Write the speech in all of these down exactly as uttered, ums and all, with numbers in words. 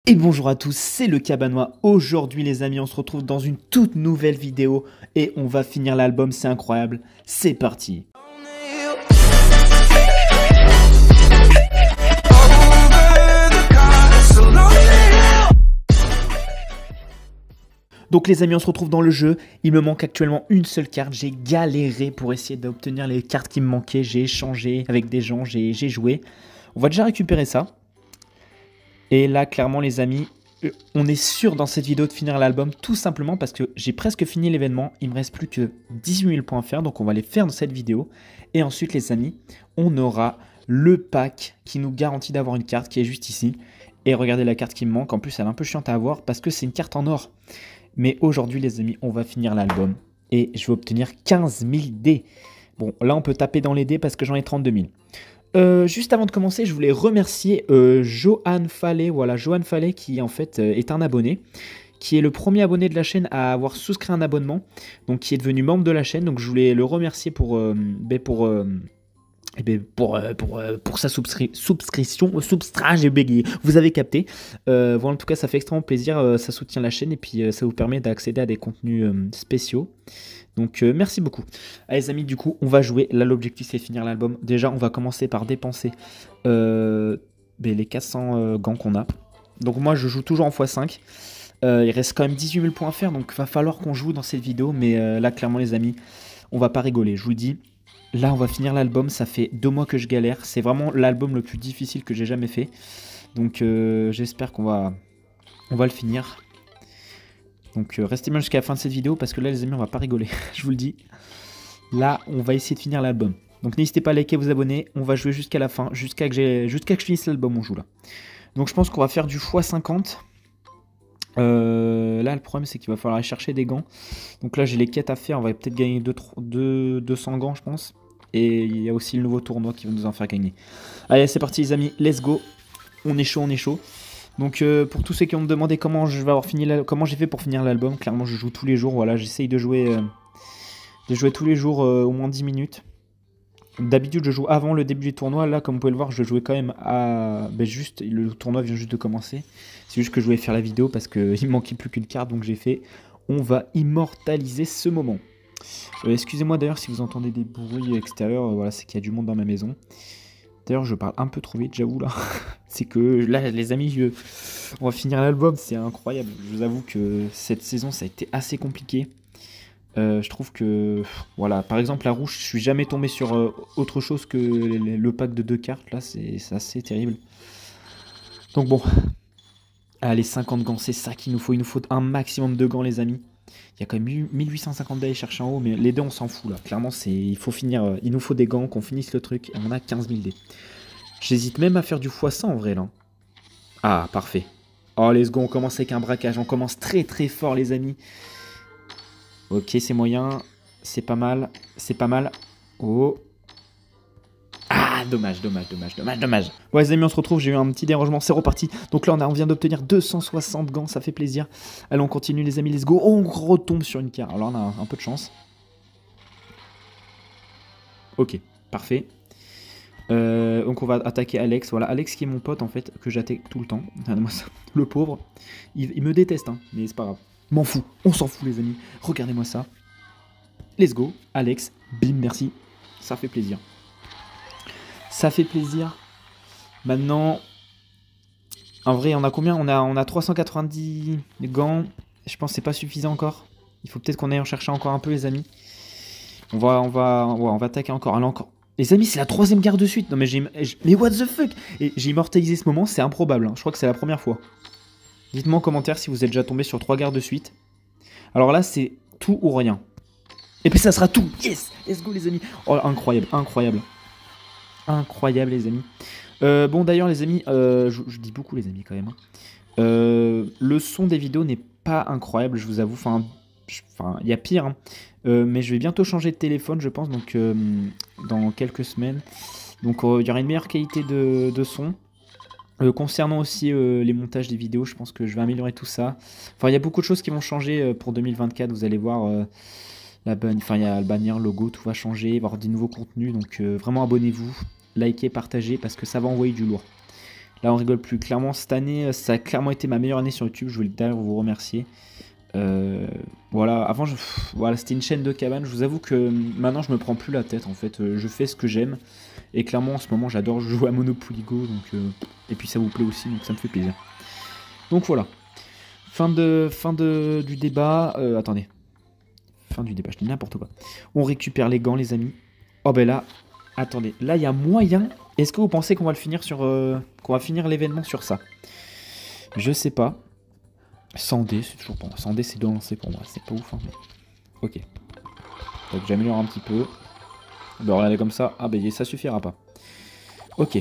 Et bonjour à tous, c'est le Cabanois. Aujourd'hui les amis, on se retrouve dans une toute nouvelle vidéo et on va finir l'album, c'est incroyable. C'est parti. Donc les amis, on se retrouve dans le jeu. Il me manque actuellement une seule carte. J'ai galéré pour essayer d'obtenir les cartes qui me manquaient. J'ai échangé avec des gens, j'ai joué. On va déjà récupérer ça. Et là, clairement, les amis, on est sûr dans cette vidéo de finir l'album, tout simplement parce que j'ai presque fini l'événement. Il me reste plus que dix-huit mille points à faire, donc on va les faire dans cette vidéo. Et ensuite, les amis, on aura le pack qui nous garantit d'avoir une carte qui est juste ici. Et regardez la carte qui me manque. En plus, elle est un peu chiante à avoir parce que c'est une carte en or. Mais aujourd'hui, les amis, on va finir l'album. Et je vais obtenir quinze mille dés. Bon, là, on peut taper dans les dés parce que j'en ai trente-deux mille. Euh, juste avant de commencer, je voulais remercier euh, Johan Fallet, voilà, Johan Fallet qui en fait euh, est un abonné, qui est le premier abonné de la chaîne à avoir souscrit un abonnement, donc qui est devenu membre de la chaîne, donc je voulais le remercier pour, euh, ben pour, euh, ben pour, euh, pour, euh, pour sa subscri subscription, substrat, j'ai bégayé, vous avez capté, euh, voilà, en tout cas ça fait extrêmement plaisir, euh, ça soutient la chaîne et puis euh, ça vous permet d'accéder à des contenus euh, spéciaux. Donc euh, merci beaucoup. Allez les amis, du coup on va jouer. Là l'objectif c'est de finir l'album. Déjà on va commencer par dépenser euh, ben, les quatre cents euh, gants qu'on a. Donc moi je joue toujours en fois cinq. euh, Il reste quand même dix-huit mille points à faire. Donc il va falloir qu'on joue dans cette vidéo. Mais euh, là clairement les amis, on va pas rigoler, je vous le dis. Là on va finir l'album. Ça fait deux mois que je galère. C'est vraiment l'album le plus difficile que j'ai jamais fait. Donc euh, j'espère qu'on va, on va le finir. Donc euh, restez bien jusqu'à la fin de cette vidéo parce que là les amis on va pas rigoler, je vous le dis. Là on va essayer de finir l'album. Donc n'hésitez pas à liker, vous abonner, on va jouer jusqu'à la fin, jusqu'à que, jusqu'à que je finisse l'album on joue là. Donc je pense qu'on va faire du fois cinquante. Euh, là le problème c'est qu'il va falloir aller chercher des gants. Donc là j'ai les quêtes à faire, on va peut-être gagner deux cents gants je pense. Et il y a aussi le nouveau tournoi qui va nous en faire gagner. Allez c'est parti les amis, let's go. On est chaud, on est chaud. Donc euh, pour tous ceux qui ont me demandé comment je vais avoir fini la... comment j'ai fait pour finir l'album, clairement je joue tous les jours, voilà, j'essaye de jouer euh, de jouer tous les jours euh, au moins dix minutes. D'habitude je joue avant le début du tournoi, là comme vous pouvez le voir je jouais quand même à... Ben, juste, le tournoi vient juste de commencer. C'est juste que je voulais faire la vidéo parce qu'il me manquait plus qu'une carte, donc j'ai fait on va immortaliser ce moment. Euh, Excusez-moi d'ailleurs si vous entendez des bruits extérieurs, euh, voilà, c'est qu'il y a du monde dans ma maison. D'ailleurs, je parle un peu trop vite, j'avoue, là. C'est que, là, les amis, je... on va finir l'album, c'est incroyable. Je vous avoue que cette saison, ça a été assez compliqué. Euh, je trouve que, voilà, par exemple, la rouge, je suis jamais tombé sur euh, autre chose que le pack de deux cartes. Là, c'est assez terrible. Donc bon, allez, cinquante gants, c'est ça qu'il nous faut. Il nous faut un maximum de gants, les amis. Il y a quand même mille huit cent cinquante dés à aller chercher en haut, mais les dés on s'en fout là. Clairement, c'est il faut finir, euh, il nous faut des gants, qu'on finisse le truc. Et on a quinze mille dés. J'hésite même à faire du fois cent en vrai là. Ah, parfait. Oh, let's go, on commence avec un braquage. On commence très très fort, les amis. Ok, c'est moyen. C'est pas mal. C'est pas mal. Oh. Ah, dommage, dommage, dommage, dommage, dommage. Ouais, les amis, on se retrouve. J'ai eu un petit dérangement. C'est reparti. Donc là, on, a, on vient d'obtenir deux cent soixante gants. Ça fait plaisir. Allez, on continue, les amis. Let's go. Oh, on retombe sur une carte. Alors là, on a un, un peu de chance. Ok, parfait. Euh, donc on va attaquer Alex. Voilà, Alex qui est mon pote en fait, que j'attaque tout le temps. Regardez-moi ça. Le pauvre. Il, il me déteste, hein, mais c'est pas grave. M'en fous. On s'en fout, les amis. Regardez-moi ça. Let's go. Alex. Bim, merci. Ça fait plaisir. Ça fait plaisir. Maintenant, en vrai, on a combien on a, on a trois cent quatre-vingt-dix gants. Je pense que c'est pas suffisant encore. Il faut peut-être qu'on aille en chercher encore un peu, les amis. On va, on va, ouais, on va attaquer encore. Allez, encore. Les amis, c'est la troisième guerre de suite. Non, mais j'ai... Mais what the fuck. Et j'ai immortalisé ce moment, c'est improbable. Hein. Je crois que c'est la première fois. Dites-moi en commentaire si vous êtes déjà tombé sur trois guerres de suite. Alors là, c'est tout ou rien. Et puis ça sera tout. Yes. Let's go, les amis. Oh, incroyable, incroyable. Incroyable, les amis. Euh, bon, d'ailleurs, les amis, euh, je, je dis beaucoup, les amis, quand même. Hein. Euh, le son des vidéos n'est pas incroyable, je vous avoue. Enfin, enfin, il y a pire, hein. Euh, mais je vais bientôt changer de téléphone, je pense, donc euh, dans quelques semaines. Donc euh, il y aura une meilleure qualité de, de son. Euh, concernant aussi euh, les montages des vidéos, je pense que je vais améliorer tout ça. Enfin, il y a beaucoup de choses qui vont changer euh, pour deux mille vingt-quatre. Vous allez voir, euh, la ban... enfin, il y a le bannière, le logo, tout va changer. Il va y avoir des nouveaux contenus. Donc euh, vraiment abonnez-vous, likez, partagez, parce que ça va envoyer du lourd. Là, on rigole plus. Clairement, cette année, ça a clairement été ma meilleure année sur YouTube. Je voulais d'ailleurs vous remercier. Euh, voilà, avant, je, pff, voilà, c'était une chaîne de cabane. Je vous avoue que maintenant, je me prends plus la tête. En fait, euh, je fais ce que j'aime. Et clairement, en ce moment, j'adore jouer à Monopoly Go. Donc, euh, et puis, ça vous plaît aussi, donc ça me fait plaisir. Donc voilà. Fin de, fin de, du débat. Euh, attendez. Fin du débat, je dis n'importe quoi. On récupère les gants, les amis. Oh ben là, attendez. Là, il y a moyen. Est-ce que vous pensez qu'on va le finir sur, euh, qu'on va finir l'événement sur ça? Je sais pas. cent dés, c'est toujours pas. cent dés, c'est de lancer pour moi. C'est pas ouf, hein, mais... Ok. Donc j'améliore un petit peu. Bah regardez comme ça. Ah ben ça suffira pas. Ok.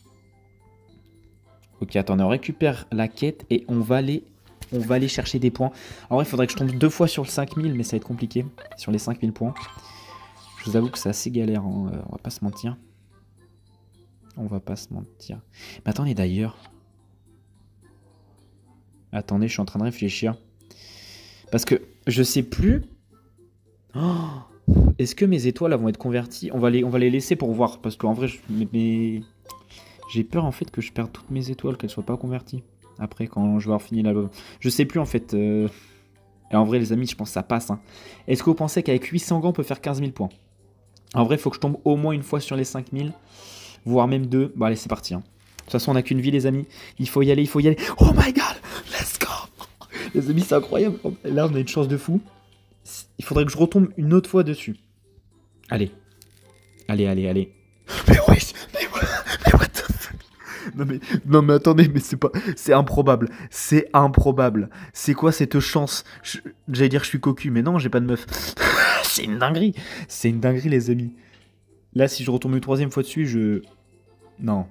Ok, attendez, on récupère la quête et on va aller, on va aller chercher des points. En vrai, il faudrait que je tombe deux fois sur le cinq mille, mais ça va être compliqué. Sur les cinq mille points. Je vous avoue que c'est assez galère, hein. euh, on va pas se mentir. On va pas se mentir. Mais attendez d'ailleurs. Attendez, je suis en train de réfléchir. Parce que je sais plus. Oh, est-ce que mes étoiles vont être converties? On va les, on va les laisser pour voir. Parce qu'en vrai, je, mais, mais... j'ai peur en fait que je perde toutes mes étoiles, qu'elles soient pas converties. Après, quand je vais avoir fini l'album. Je sais plus en fait. Euh... Et en vrai, les amis, je pense que ça passe. Hein. Est-ce que vous pensez qu'avec huit cents gants, on peut faire quinze mille points? En vrai, il faut que je tombe au moins une fois sur les cinq mille. Voire même deux. Bon, allez, c'est parti. Hein. De toute façon, on n'a qu'une vie, les amis. Il faut y aller, il faut y aller. Oh my god! Let's go! Les amis, c'est incroyable. Là, on a une chance de fou. Il faudrait que je retombe une autre fois dessus. Allez. Allez, allez, allez. Mais wesh! Mais, mais what the fuck? Non mais, non mais attendez, mais c'est pas... C'est improbable. C'est improbable. C'est quoi cette chance? je... J'allais dire que je suis cocu, mais non, j'ai pas de meuf. C'est une dinguerie. C'est une dinguerie, les amis. Là, si je retombe une troisième fois dessus, je... Non.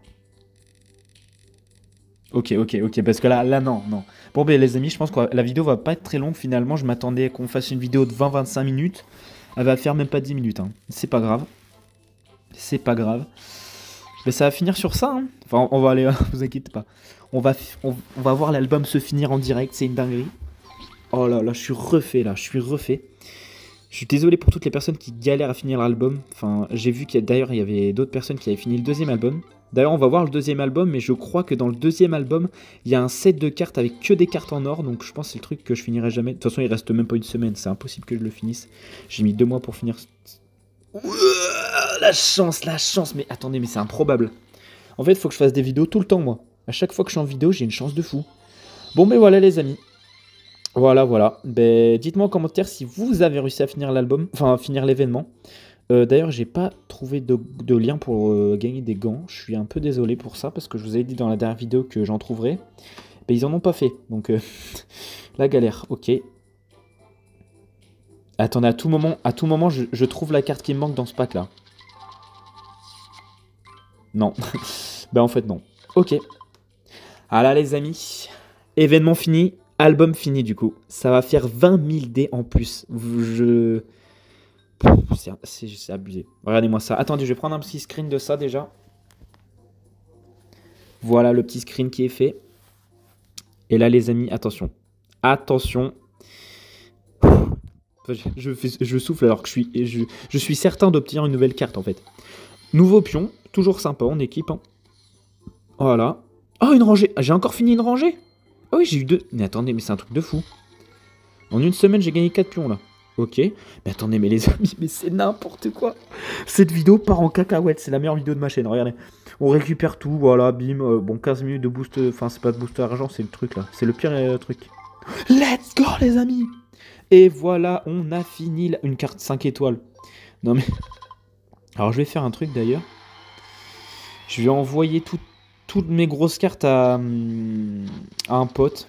Ok, ok, ok, parce que là, là, non, non. Bon, ben les amis, je pense que la vidéo va pas être très longue finalement. Je m'attendais qu'on fasse une vidéo de vingt à vingt-cinq minutes. Elle va faire même pas dix minutes. Hein. C'est pas grave. C'est pas grave. Mais ça va finir sur ça. Hein. Enfin, on va aller, vous inquiétez pas. On va, on, on va voir l'album se finir en direct. C'est une dinguerie. Oh là là, je suis refait là. Je suis refait. Je suis désolé pour toutes les personnes qui galèrent à finir l'album. Enfin, j'ai vu qu'il y a d'ailleurs il y avait d'autres personnes qui avaient fini le deuxième album. D'ailleurs, on va voir le deuxième album, mais je crois que dans le deuxième album, il y a un set de cartes avec que des cartes en or, donc je pense que c'est le truc que je finirai jamais. De toute façon, il reste même pas une semaine, c'est impossible que je le finisse. J'ai mis deux mois pour finir. La chance, la chance, mais attendez, mais c'est improbable. En fait, il faut que je fasse des vidéos tout le temps, moi. À chaque fois que je suis en vidéo, j'ai une chance de fou. Bon, mais voilà, les amis. Voilà, voilà. Ben, dites-moi en commentaire si vous avez réussi à finir l'album, enfin, à finir l'événement. Euh, D'ailleurs, j'ai pas trouvé de, de lien pour euh, gagner des gants. Je suis un peu désolé pour ça parce que je vous avais dit dans la dernière vidéo que j'en trouverais. Mais ils en ont pas fait. Donc, euh, la galère. Ok. Attendez, à tout moment, à tout moment, je, je trouve la carte qui me manque dans ce pack là. Non. Ben en fait non. Ok. Ah là les amis. Événement fini. Album fini du coup. Ça va faire vingt mille dés en plus. Je... C'est abusé. Regardez-moi ça. Attendez, je vais prendre un petit screen de ça déjà. Voilà le petit screen qui est fait. Et là, les amis, attention. Attention. Je, fais, je souffle alors que je suis, je, je suis certain d'obtenir une nouvelle carte en fait. Nouveau pion. Toujours sympa en équipe. Hein. Voilà. Oh, une rangée. J'ai encore fini une rangée. Oh oui, j'ai eu deux. Mais attendez, mais c'est un truc de fou. En une semaine, j'ai gagné quatre pions là. Ok. Mais attendez, mais les amis, mais c'est n'importe quoi. Cette vidéo part en cacahuète. C'est la meilleure vidéo de ma chaîne. Regardez. On récupère tout. Voilà, bim. Euh, bon, quinze minutes de boost. Enfin, c'est pas de booster argent, c'est le truc là. C'est le pire euh, truc. Let's go, les amis. Et voilà, on a fini la... une carte cinq étoiles. Non mais... Alors, je vais faire un truc d'ailleurs. Je vais envoyer tout, toutes mes grosses cartes à, à un pote.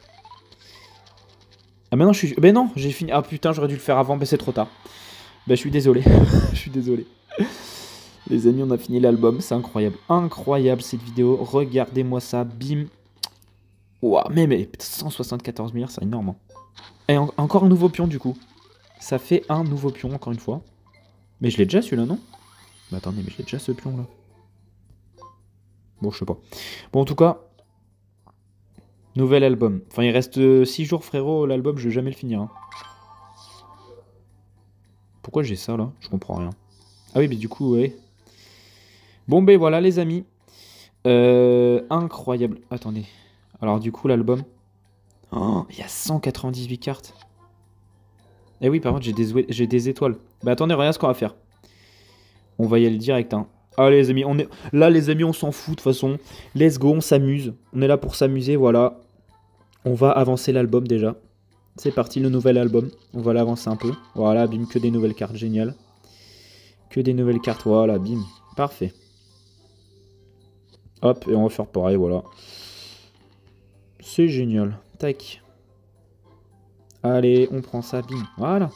Ah maintenant je suis... Ben non, j'ai fini... Ah putain, j'aurais dû le faire avant, mais c'est trop tard. Ben je suis désolé. Je suis désolé. Les amis, on a fini l'album, c'est incroyable. Incroyable cette vidéo, regardez-moi ça, bim. Ouah, mais, mais cent soixante-quatorze milliards, c'est énorme. Hein. Et en encore un nouveau pion du coup. Ça fait un nouveau pion, encore une fois. Mais je l'ai déjà celui-là, non? Mais attendez, mais je l'ai déjà ce pion là. Bon, je sais pas. Bon, en tout cas... Nouvel album. Enfin, il reste six jours, frérot. L'album, je vais jamais le finir. Hein. Pourquoi j'ai ça, là? Je comprends rien. Ah oui, mais du coup, ouais. Bon, ben voilà, les amis. Euh, incroyable. Attendez. Alors du coup, l'album... Oh, il y a cent quatre-vingt-dix-huit cartes. Eh oui, par contre, j'ai des, j'ai des étoiles. Bah attendez, regarde ce qu'on va faire. On va y aller direct, hein. Allez les amis, on est... là les amis, on s'en fout de toute façon. Let's go, on s'amuse. On est là pour s'amuser, voilà. On va avancer l'album déjà. C'est parti, le nouvel album. On va l'avancer un peu. Voilà, bim, que des nouvelles cartes, génial. Que des nouvelles cartes, voilà, bim. Parfait. Hop, et on va faire pareil, voilà. C'est génial. Tac. Allez, on prend ça, bim. Voilà.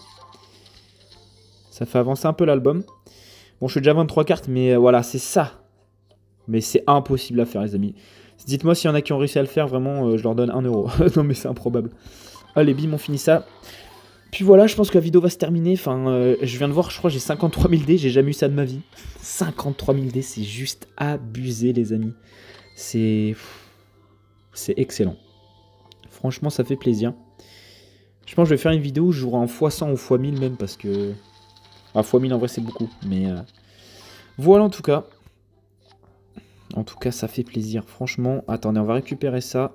Ça fait avancer un peu l'album. Bon, je suis déjà à vingt-trois cartes, mais euh, voilà, c'est ça. Mais c'est impossible à faire, les amis. Dites-moi s'il y en a qui ont réussi à le faire, vraiment, euh, je leur donne un euro. Non, mais c'est improbable. Allez, bim, on finit ça. Puis voilà, je pense que la vidéo va se terminer. Enfin, euh, je viens de voir, je crois, j'ai cinquante-trois mille dés. J'ai jamais eu ça de ma vie. cinquante-trois mille dés, c'est juste abusé, les amis. C'est... C'est excellent. Franchement, ça fait plaisir. Je pense que je vais faire une vidéo où je jouerai en fois cent ou fois mille même, parce que... Ah, fois mille, en vrai, c'est beaucoup. Mais euh... voilà, en tout cas. En tout cas, ça fait plaisir. Franchement, attendez, on va récupérer ça.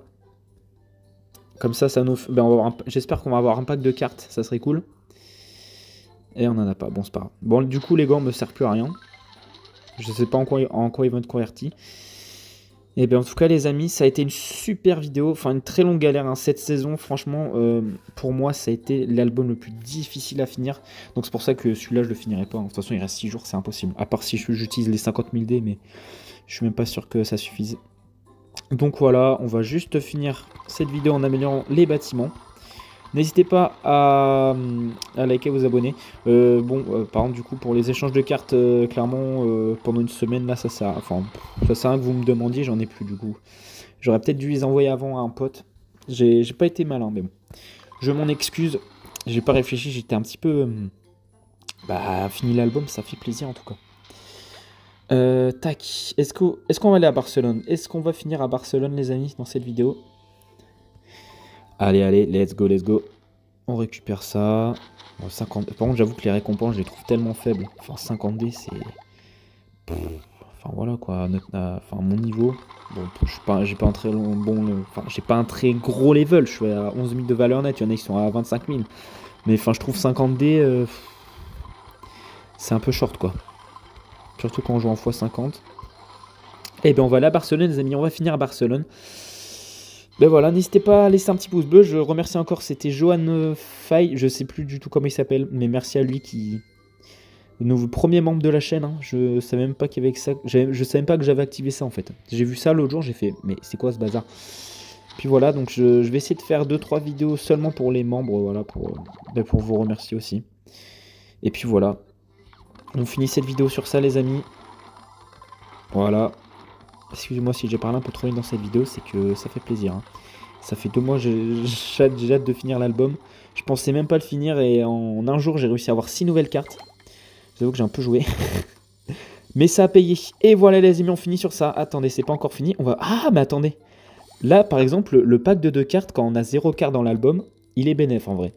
Comme ça, ça nous... Ben, un... j'espère qu'on va avoir un pack de cartes. Ça serait cool. Et on n'en a pas. Bon, c'est pas grave. Bon, du coup, les gants ne me servent plus à rien. Je sais pas en quoi, en quoi ils vont être convertis. Et bien, en tout cas, les amis, ça a été une super vidéo. Enfin, une très longue galère, hein. Cette saison, franchement, euh, pour moi, ça a été l'album le plus difficile à finir. Donc, c'est pour ça que celui-là, je le finirai pas. De toute façon, il reste six jours, c'est impossible. À part si j'utilise les cinquante mille dés, mais je suis même pas sûr que ça suffise. Donc, voilà, on va juste finir cette vidéo en améliorant les bâtiments. N'hésitez pas à, à liker, vous abonner. Euh, bon, euh, par exemple, du coup, pour les échanges de cartes, euh, clairement, euh, pendant une semaine, là, ça sert à... Enfin, ça sert à rien que vous me demandiez, j'en ai plus, du coup. J'aurais peut-être dû les envoyer avant à un pote. J'ai pas été malin, mais bon. Je m'en excuse. J'ai pas réfléchi, j'étais un petit peu... Euh, bah, fini l'album, ça fait plaisir, en tout cas. Euh, tac. Est-ce qu'on est-ce qu'on va aller à Barcelone? Est-ce qu'on va finir à Barcelone, les amis, dans cette vidéo? Allez, allez, let's go, let's go. On récupère ça. Bon, cinquante... Par contre, j'avoue que les récompenses, je les trouve tellement faibles. Enfin, cinquante dés, c'est... Enfin, voilà, quoi. Notre... Enfin, mon niveau... Bon, je suis pas... j'ai pas un très long... bon... Enfin, j'ai pas un très gros level. Je suis à onze mille de valeur nette. Il y en a qui sont à vingt-cinq mille. Mais, enfin, je trouve cinquante dés... Euh... C'est un peu short, quoi. Surtout quand on joue en fois cinquante. Et bien, on va aller à Barcelone, les amis. On va finir à Barcelone. Ben voilà, n'hésitez pas à laisser un petit pouce bleu. Je remercie encore, c'était Johan Fay. Je sais plus du tout comment il s'appelle, mais merci à lui qui... Le nouveau premier membre de la chaîne. Hein. Je savais même pas qu'il y avait que ça. Je savais même pas que j'avais activé ça en fait. J'ai vu ça l'autre jour, j'ai fait, mais c'est quoi ce bazar? Puis voilà, donc je, je vais essayer de faire deux trois vidéos seulement pour les membres, voilà, pour, ben pour vous remercier aussi. Et puis voilà. On finit cette vidéo sur ça, les amis. Voilà. Excusez-moi si j'ai parlé un peu trop vite dans cette vidéo, c'est que ça fait plaisir. Hein. Ça fait deux mois, j'ai hâte de finir l'album. Je pensais même pas le finir et en un jour, j'ai réussi à avoir six nouvelles cartes. J'avoue que j'ai un peu joué. Mais ça a payé. Et voilà les amis, on finit sur ça. Attendez, c'est pas encore fini. On va... Ah, mais attendez. Là, par exemple, le pack de deux cartes, quand on a zéro carte dans l'album, il est bénéf en vrai.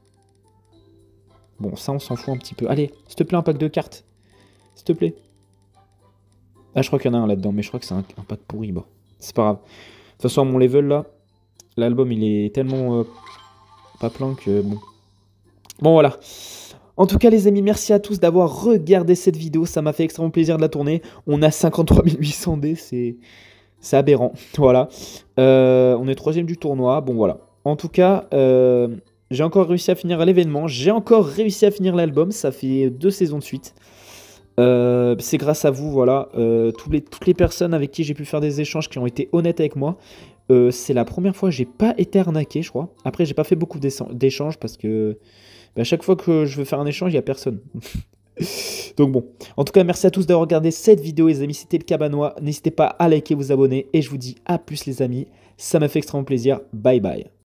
Bon, ça, on s'en fout un petit peu. Allez, s'il te plaît, un pack de cartes. S'il te plaît. Ah, je crois qu'il y en a un là-dedans, mais je crois que c'est un, un pack pourri. Bon, c'est pas grave. De toute façon, à mon level, là, l'album, il est tellement euh, pas plein que... Bon. Bon, voilà. En tout cas, les amis, merci à tous d'avoir regardé cette vidéo. Ça m'a fait extrêmement plaisir de la tourner. On a cinquante-trois mille huit cents dés, c'est... C'est aberrant. Voilà. Euh, on est troisième du tournoi. Bon, voilà. En tout cas, euh, j'ai encore réussi à finir l'événement. J'ai encore réussi à finir l'album. Ça fait deux saisons de suite. Euh, c'est grâce à vous, voilà, euh, tous les, toutes les personnes avec qui j'ai pu faire des échanges qui ont été honnêtes avec moi. Euh, c'est la première fois que j'ai pas été arnaqué, je crois. Après, j'ai pas fait beaucoup d'échanges parce que bah, à chaque fois que je veux faire un échange, il y a personne. Donc bon, en tout cas, merci à tous d'avoir regardé cette vidéo, les amis. C'était le Cabanois. N'hésitez pas à liker, vous abonner et je vous dis à plus, les amis. Ça m'a fait extrêmement plaisir. Bye bye.